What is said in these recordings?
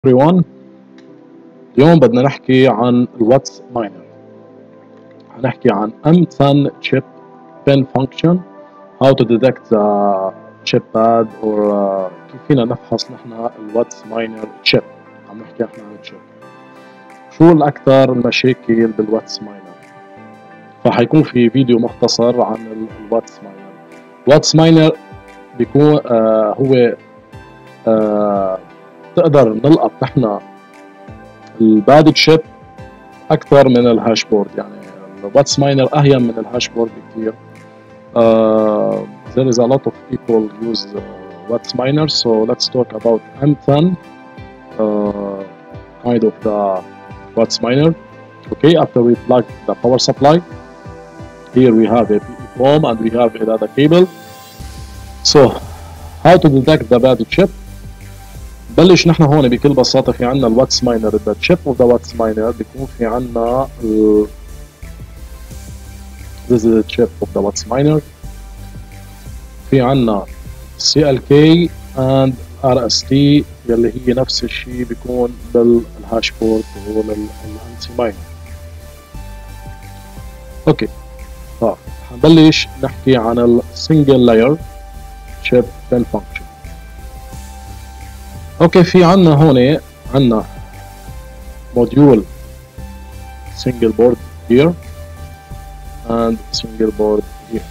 everyone. اليوم بدنا نحكي عن الواتس ماينر. هنحكي عن M10 chip pin function, how to detect the chip pad or كيف فينا نفحص نحن الواتس ماينر chip. عم نحكي احنا عن chip. شو الأكثر المشاكل بالواتس ماينر؟ فحيكون في فيديو مختصر عن الواتس ماينر. الواتس ماينر بيكون هو تقدر نلقط نحن الباد تشيب اكثر من الهاش بورد. يعني الواتس ماينر اهين من الهاش بورد بكثير. There is a lot of people use what's miner, so let's talk about M10 kind of the what's miner. Okay, after we plug the power supply, here we have a PEEPROM and we have a data cable. So how to detect the bad chip? بلش نحن هون بكل بساطة. في عنا الواتس ماينر، the chip of the what's miner بيكون في عنا this is the chip of the what's miner. في عنا CLK and RST يلي هي نفس الشيء بيكون بالهاش بورد والانتي ماينر. اوكي، حنبلش نحكي عن السنجل لاير chip pin function. اوكي، في عنا هون عنا موديول single board here and single board here.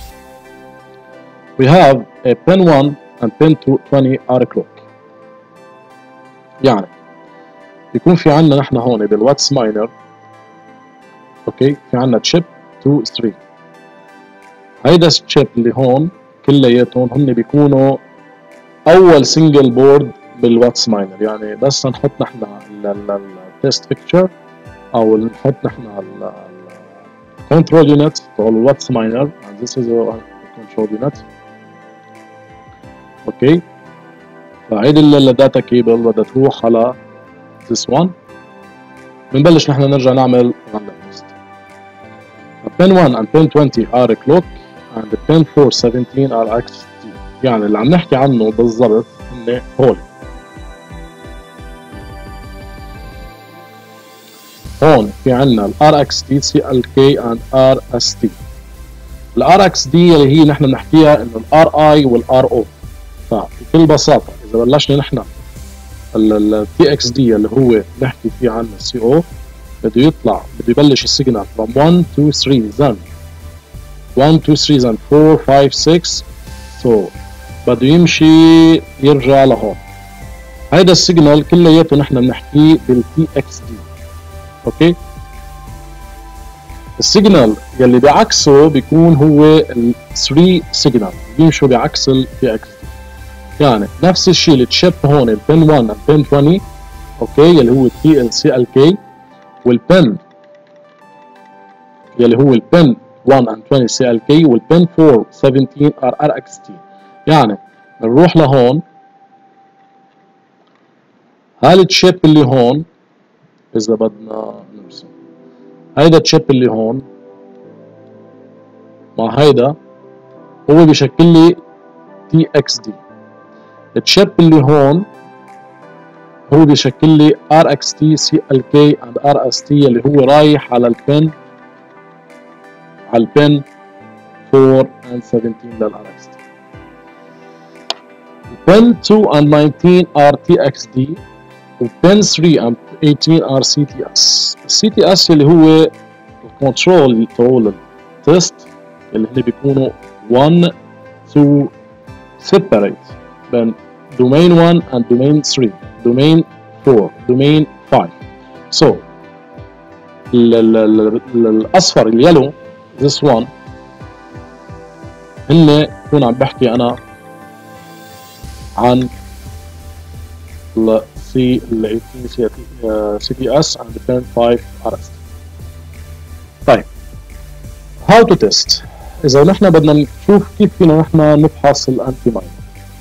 We have a pin 1 and pin 20 are clock. يعني بيكون في عنا نحن هون بالواتس ماينر اوكي في عنا تشيب 2 3. هيدا التشيب اللي هون كلياتهم هن بيكونوا اول سنجل بورد بالواتس ماينر. يعني بس نحط نحن التست فيكتشر او نحط نحن الكنترول يونت تبع الواتس ماينر and this is a control unit. اوكي، فهيدي الداتا كيبل بدها تروح على this one. بنبلش نحن نرجع نعمل run list. pin 1 and pin 20 are clock and pin 4 17 are XT. يعني اللي عم نحكي عنه بالضبط هن هول. هون في عنا ال RXT CLK and RST. ال RXD اللي هي نحن بنحكيها انه ال RI وال RO. فبكل بساطة إذا بلشنا نحن ال TXD اللي هو نحكي فيه عنه CO بده يطلع، بده يبلش السيجنال from 1 2 3 then 1 2 3 then 4 5 6 so بده يمشي يرجع لهون. هيدا السيجنال كلياته نحن بنحكيه بال TXD. اوكي، السيجنال يلي بعكسه بيكون هو ال 3 سيجنال بيمشوا بعكس ال TXD. يعني نفس الشيء التشيب هون البن 1 البن 20 اوكي يلي هو CLK والبن يلي هو البن 1 and 20 CLK والبن 4 17 RXT. يعني بنروح لهون هالتشيب اللي هون إذا بدنا نرسم هيدا التشيب اللي هون مع هيدا هو بيشكل لي TXD. التشيب اللي هون هو بيشكل لي RXT CLK and RST اللي هو رايح على البن على البن 4 and 17 للRXT. البن 2 and 19 are TXD والبن 3 and 18 are CTS. الCTS اللي هو الكنترول تبع التست اللي هن بيكونوا 1 to separate بين domain 1 and domain 3 domain 4 domain 5. so الأصفر اليلو this one هن بكون عم بحكي أنا عن ال ال 18 CTS and pin 5 RST. طيب how to test. إذا نحن بدنا نشوف كيف فينا نحن نفحص الأنتي ماينر.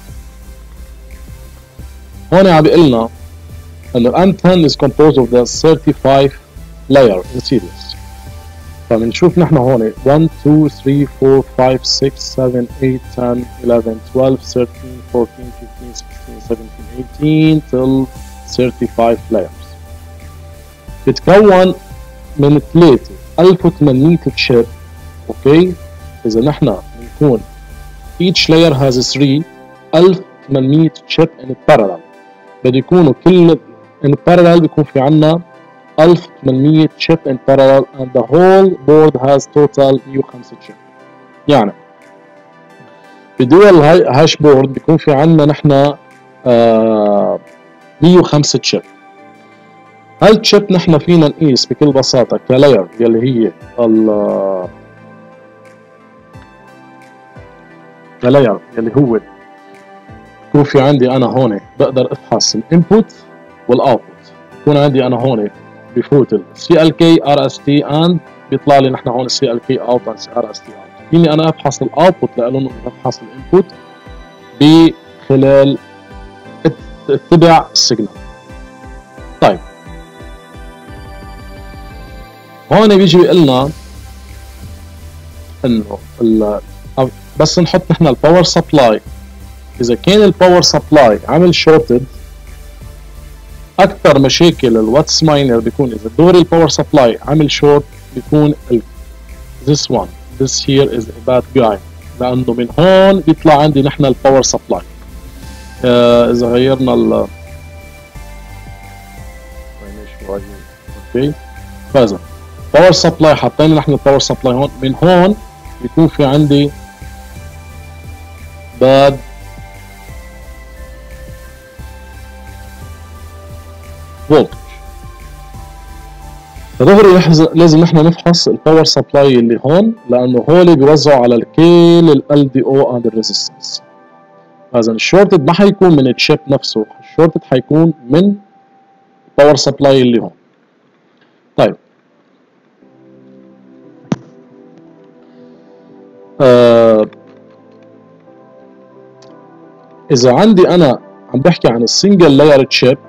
هون عم بيقول لنا إنه M10 is composed of the 35 layer in series. فبنشوف نحن هون 1 2 3 4 5 6 7 8 10 11 12 13 14 15 16 17 18 till 35 layers. بتكون من 1800 تشيب. اوكي، اذا نحن بنكون each layer has 3 1800 chip in parallel، بده يكونوا كل in parallel بيكون في عنا 1800 chip in parallel and the whole board has total 105 chip. يعني بدول هاش بورد بيكون في عنا نحن 105 chip. هالتشيب نحن فينا نقيس بكل بساطة كلاير يلي هي كلاير يلي هو يكون في عندي انا هون بقدر افحص الانبوت والاوتبوت. يكون عندي انا هون بفوت ال CLK RST and بيطلع لي نحن هون CLK out and RST out. فيني انا افحص الاوتبوت لانه افحص الانبوت بخلال اتباع السيجنال. طيب هون بيجي بيقول لنا انه بس نحط نحن الباور سبلاي. اذا كان الباور سبلاي عامل شورتد، اكثر مشاكل الواتس ماينر بيكون اذا دوري الباور سبلاي عامل شورت بيكون this one this here is a bad guy، لانه من هون بيطلع عندي نحن الباور سبلاي. اذا غيرنا اوكي فاذا باور سبلاي حطينا نحن الباور سبلاي هون، من هون بيكون في عندي باد فولتج. فدغري لازم نحن نفحص الباور سبلاي اللي هون، لانه هول بيوزعوا على كل ال LDO and الريزستنس. اذا الشورتد ما حيكون من الشيب نفسه، الشورتد حيكون من الباور سبلاي اللي هون. طيب اذا عندي انا عم بحكي عن السنجل لاير تشيب،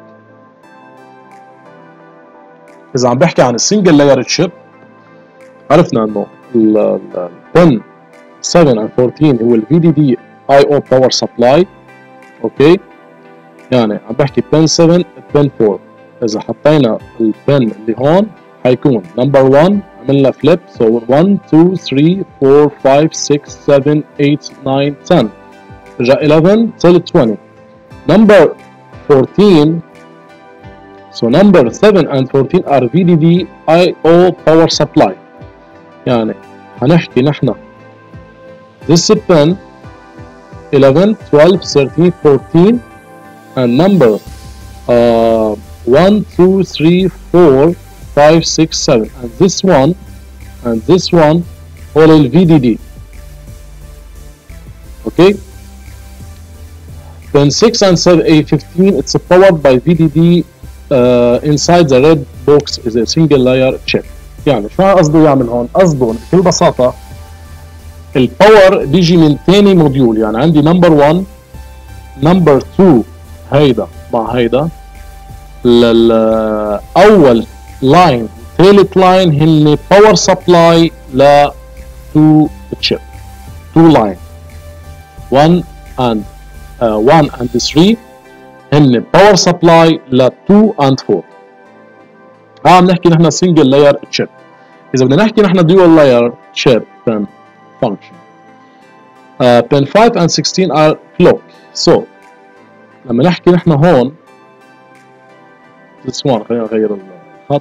اذا عم بحكي عن السنجل لاير تشيب عرفنا انه ال 10 7 and 14 هو ال VDD IO باور سبلاي. اوكي، يعني عم بحكي 10 7 10 4. اذا حطينا ال 10 اللي هون حيكون نمبر 1 عملنا فليب، سو 1 2 3 4 5 6 7 8 9 10 رجع 11 till 20. number 14 so number 7 and 14 are VDD IO power supply. يعني هنحكي نحن this pen 11 12 13 14 and number 1 2 3 4 5 6 7 and this one all ال VDD. okay, then 6 and 7 A15 it's powered by VDD inside the red box is a single layer chip. يعني شو قصده يعمل هون؟ قصده بكل بساطة الباور بيجي من ثاني موديول. يعني عندي نمبر 1 نمبر 2 هيدا مع هيدا، اول لاين ثالث لاين هن باور سبلاي ل 2 تشيب، 2 لاين 1 and 3 هن باور سبلاي ل 2 and 4. عم نحكي نحن سنجل لاير تشيب. اذا بدنا نحكي نحن ديول لاير تشيب then function pin 5 and 16 are clock. so لما نحكي نحن هون this one خلينا نغير الخط.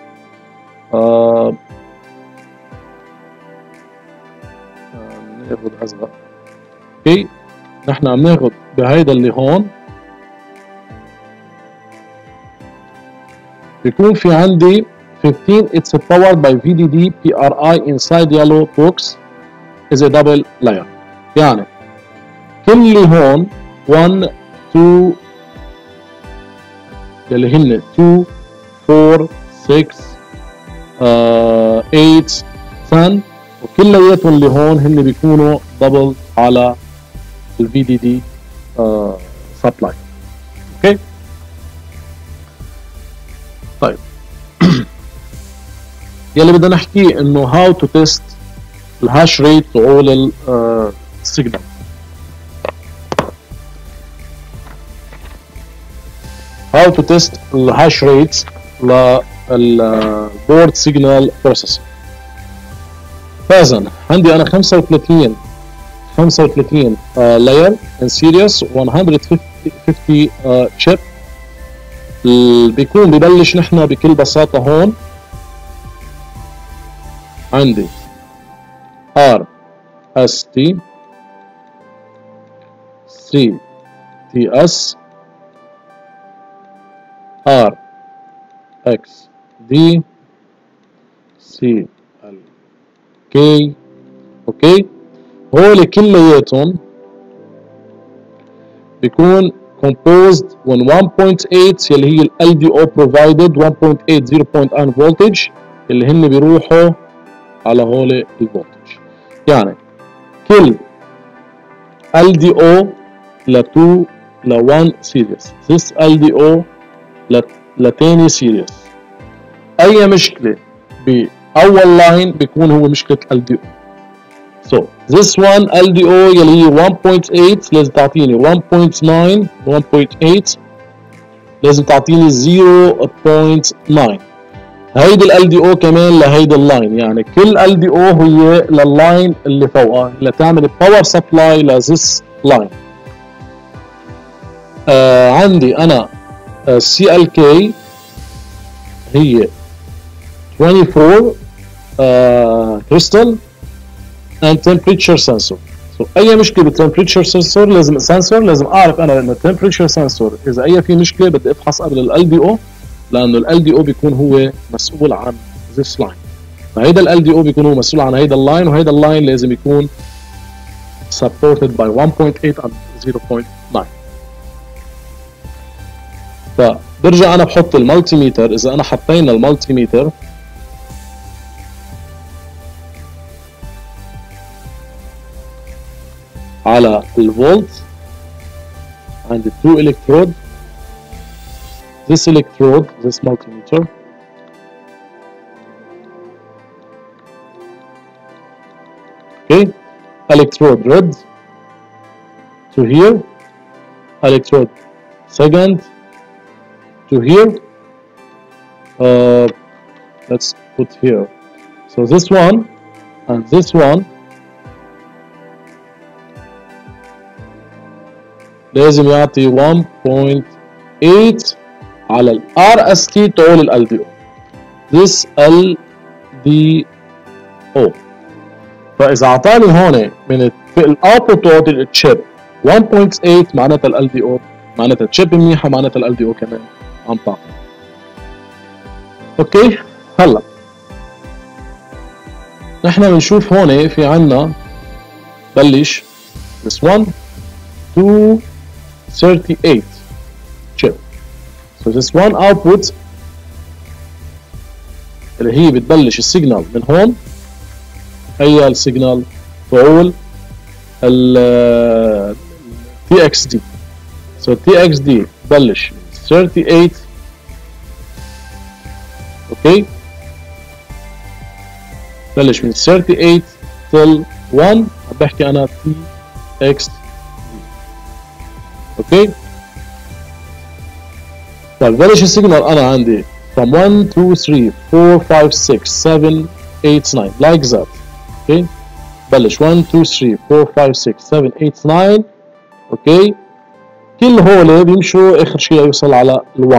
ناخذ ازرق. اوكي، نحن عم ناخذ بهيدا اللي هون بيكون في عندي 15 it's powered by VDD PRI inside yellow box is a double layer. يعني كل اللي هون 1 2 اللي هن 2 4 6 8 10 وكلياتهم اللي هون هن بيكونوا دبل على ال VDD سبلاي. اوكي طيب يلي بدنا نحكيه انه how to test الهاش ريت وعول السيجنال. how how to test الهاش rates للبورد سيجنال بروسيسور. فاذا عندي انا 35 layer in series 150 chip. بيكون ببلش نحن بكل بساطة هون عندي RST 3TS RXD CLK. اوكي، هول كلياتهم بيكون composed when 1.8 يلي هي ال LDO provided 1.8 0.1 voltage اللي هن بيروحوا على هول الفولتج. يعني كل LDO ل 2 ل 1 series، this LDO لتاني series. أي مشكلة بأول لاين بيكون هو مشكلة LDO. So this one LDO يلي هي 1.8 لازم تعطيني 1.9 1.8 لازم تعطيني 0.9. هيدي ال LDO كمان لهيدي اللاين، يعني كل LDO هي لللاين اللي فوقها لتعمل باور سبلاي لذس لاين. عندي انا CLK هي 24 crystal and temperature sensor. So اي مشكله بالتمبريتشر سنسور لازم سنسور، لازم اعرف انا ان التمبريتشر سنسور اذا اي في مشكله بدي افحص قبل ال LDO، لانه ال LDO بيكون هو مسؤول عن this line. فهيدا ال LDO بيكون هو مسؤول عن هيدا اللاين، وهيدا اللاين لازم يكون supported by 1.8 and 0.9. فبرجع انا بحط المالتي ميتر. اذا انا حطينا المالتي ميتر على الفولت عندي 2 electrode. This electrode, this multimeter okay, electrode red to here, electrode second to here. Let's put here. So this one and this one لازم يعطي 1.8 على ال RST طول ال LDO. This LDO. فإذا أعطاني هون من الأوتبوت تبع الشيب 1.8 معناتها ال LDO، معناتها الشيب منيحة، معناتها ال LDO كمان عم تعطي. أوكي، هلا نحن بنشوف هون في عنا بلش this one 238 chip. So this one output اللي هي بتبلش السيجنال من هون، هي السيجنال طول ال TXD. So TXD ببلش 38 اوكي، ببلش من 38 till 1 عم بحكي انا TXD اوكي. طيب بلش السيجنال انا عندي from 1 2 3 4 5 6 7 8 9 like that اوكي. بلش 1 2 3 4 5 6 7 8 9 اوكي. كل هول بيمشوا اخر شيء يوصل على ال1.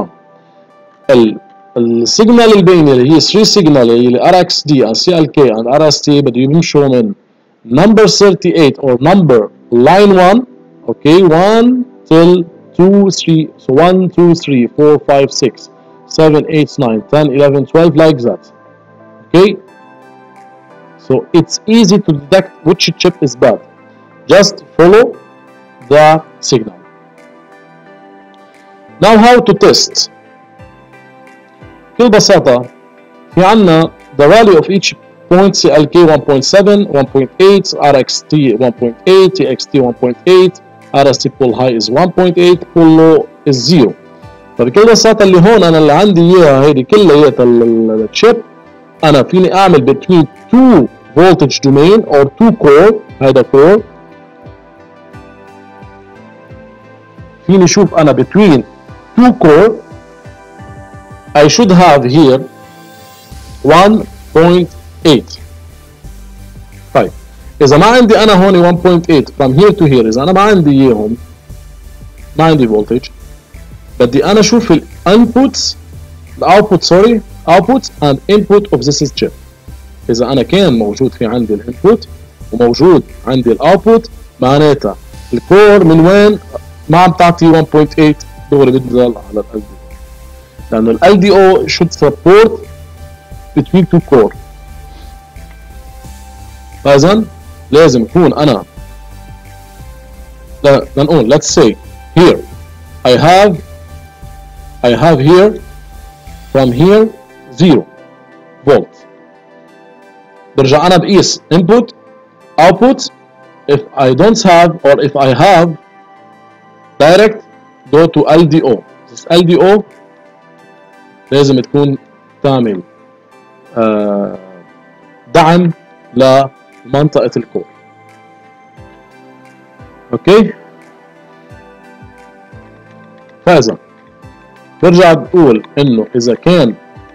السيجنال البيني اللي هي 3 سيجنال اللي RXD and CLK and RST بده يمشوا من number 38 or number line 1 اوكي 1 till 2 3. So 1 2 3 4 5 6 7 8 9 10 11 12 like that okay. So it's easy to detect which chip is bad. Just follow the signal. Now how to test. بكل بساطة في عنا the value of each point CLK 1.7 1.8 RXT 1.8 TXT 1.8 RST pull high is 1.8 pull low is 0. فبكل بساطة اللي هون أنا اللي عندي إياها هيدي كلياتها الشيب أنا فيني أعمل between 2 voltage domain or 2 core. هيدا core فيني شوف أنا between 2 core I should have here 1.8. طيب إذا ما عندي أنا هون 1.8 from here to here، إذا أنا ما عندي إياهم، ما عندي voltage، بدي أنا أشوف ال inputs output sorry output and input of this chip. إذا أنا كان موجود في عندي الانبوت وموجود عندي الاوتبوت، معناتها الكور من وين ما عم تعطي 1.8 دغري بتنزل على ال LDO، لأنه ال LDO should support between two core. فإذا لازم يكون أنا لنقول let's say here I have here from here 0 volt. برجع أنا بقيس input output. If I don't have or if I have direct go to LDO. This LDO لازم تكون تعمل دعم لمنطقة الكور. اوكي، فإذا برجع بقول انه اذا كان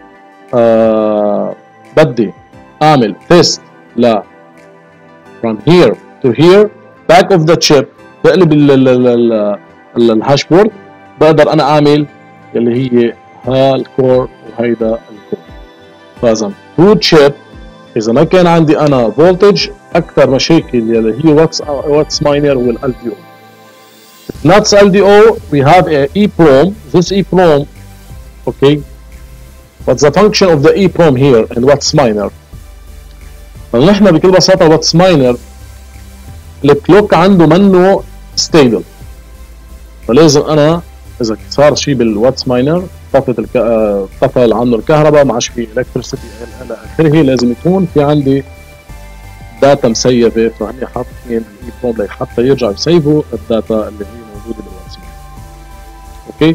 بدي اعمل تيست ل from here to here back of the chip بقلب الهاش بورد، بقدر انا اعمل اللي هي هالكور وهيدا الكور. فاذا تو تشيب اذا ما كان عندي انا فولتج، اكثر مشاكل اللي هي واتس ماينر والال دي او. Not LDO, we have a EEPROM. This EEPROM, okay. What's the function of the EEPROM here and what's minor? نحن بكل بساطة what's minor الكلوك عنده منه stable، فلازم أنا إذا صار شيء بالواتس ماينر طفل عنه الكهرباء، ما عادش في electricity إلى آخره، لازم يكون في عندي داتا مسيبة، فهني حاطين الإيبروم لحتى يرجع يسيفوا الداتا اللي هي موجودة بالواتس ماينر. أوكي،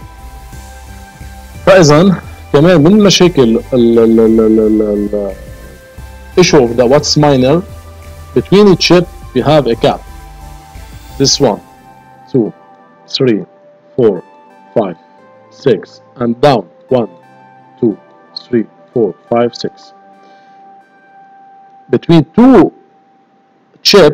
فإذا كمان من مشاكل ال issue of the what's minor between each chip we have a cap. This 1, 2, 3, 4, 5, 6 and down 1, 2, 3, 4, 5, 6. Between two chip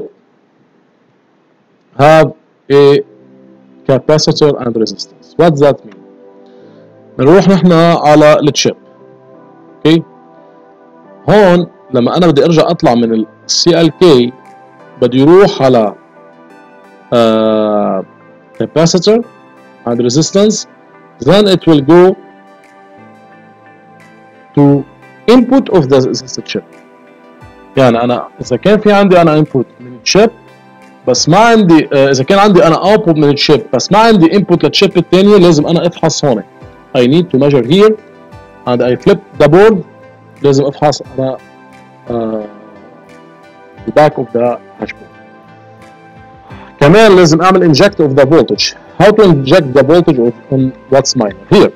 have a capacitor and resistance. What does that mean? بنروح نحن على الشيب. اوكي، هون لما انا بدي ارجع اطلع من ال CLK بدي يروح على capacitor and resistance, then it will go to input of the chip. يعني انا اذا كان في عندي انا input من الشيب بس ما عندي اذا كان عندي انا output من الشيب بس ما عندي input للشيب الثانيه، لازم انا افحص هون. I need to measure here and I flip the board. لازم افحص انا the back of the dashboard. كمان لازم اعمل inject of the voltage. How to inject the voltage on what's minor? Here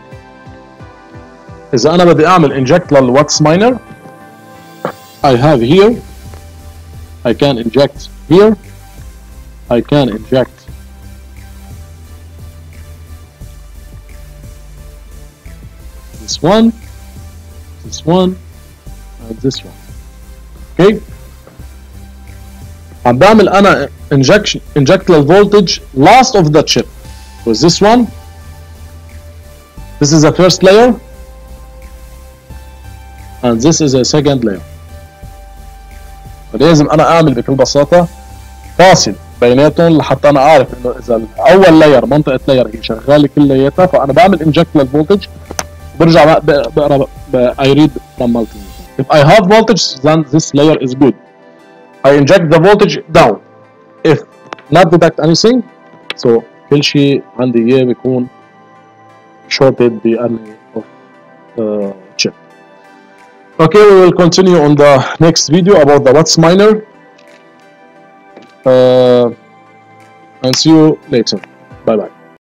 إذا أنا بدي أعمل inject لل what's minor I have here, I can inject here, I can inject this one, and this one. Okay. عم بعمل أنا inject للvoltage last of the chip with this one. This is the first layer and this is a second layer. فلازم أنا أعمل بكل بساطة فاصل بيناتهم لحتى أنا أعرف إنه إذا الأول لاير منطقة لاير هي شغالة كلياتها، فأنا بعمل inject للvoltage برجع بقرا I read from multimeter. If I have voltage then this layer is good. I inject the voltage down. If not detect anything, so كل شيء عندي إياه بيكون shorted the array of chip. Okay, we will continue on the next video about the what's minor and see you later.